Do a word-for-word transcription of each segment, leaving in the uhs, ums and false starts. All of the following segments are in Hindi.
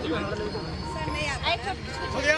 हो गया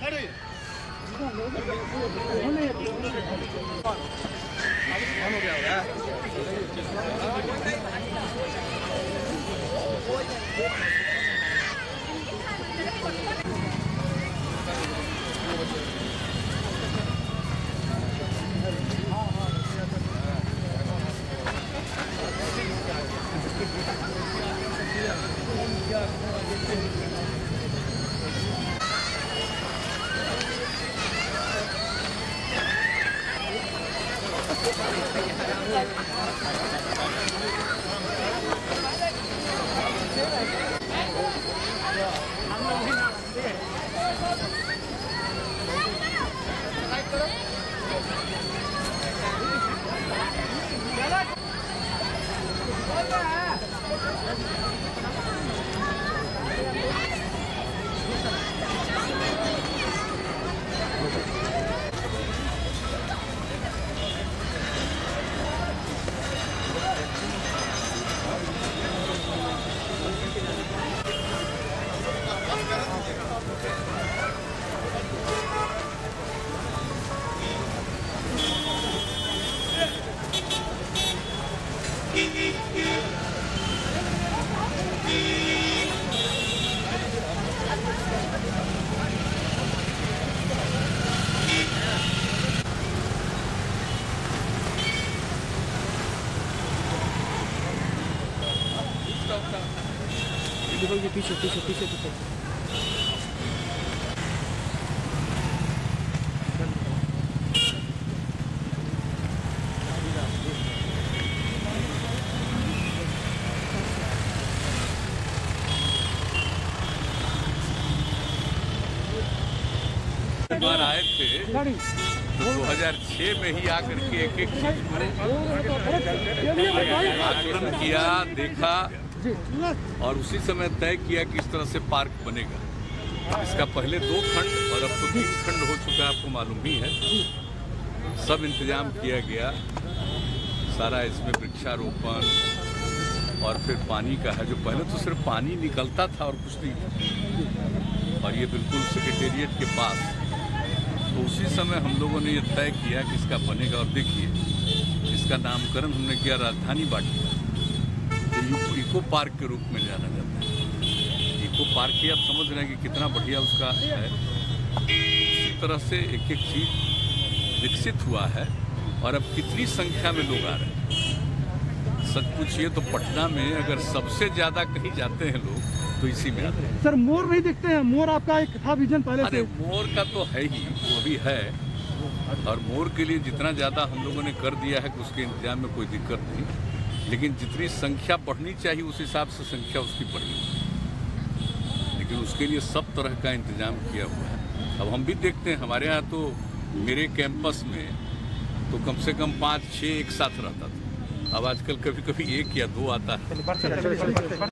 पीछे पीछे पीछे पीछे पीछे बार आए थे तो दो हज़ार छह में ही आकर के एक एक चीज आकलन किया, देखा और उसी समय तय किया कि इस तरह से पार्क बनेगा। इसका पहले दो खंड और अब तो तीन खंड हो चुका, आपको मालूम ही है। सब इंतजाम किया गया, सारा इसमें वृक्षारोपण और फिर पानी का है, जो पहले तो सिर्फ पानी निकलता था और कुछ नहीं था, और ये बिल्कुल सेक्रेटेरिएट के पास। तो उसी समय हम लोगों ने ये तय किया कि इसका बनेगा। और देखिए, इसका नामकरण हमने किया राजधानी वाटिका, तो इको पार्क के रूप में जाना जाता है। इको पार्क ही आप समझ रहे हैं कि कितना बढ़िया उसका है। इसी तरह से एक एक चीज विकसित हुआ है और अब कितनी संख्या में लोग आ रहे हैं। सच पूछिए तो पटना में अगर सबसे ज्यादा कहीं जाते हैं लोग तो इसी में आते हैं। सर मोर नहीं देखते हैं? मोर आपका एक था विजन पहले अरे मोर का तो है ही, वो भी है, और मोर के लिए जितना ज़्यादा हम लोगों ने कर दिया है कि उसके इंतजाम में कोई दिक्कत नहीं, लेकिन जितनी संख्या बढ़नी चाहिए उस हिसाब से संख्या उसकी बढ़ी, लेकिन उसके लिए सब तरह का इंतजाम किया हुआ है। अब हम भी देखते हैं, हमारे यहाँ तो मेरे कैंपस में तो कम से कम पाँच छः एक साथ रहता था, अब आजकल कभी कभी एक या दो आता है।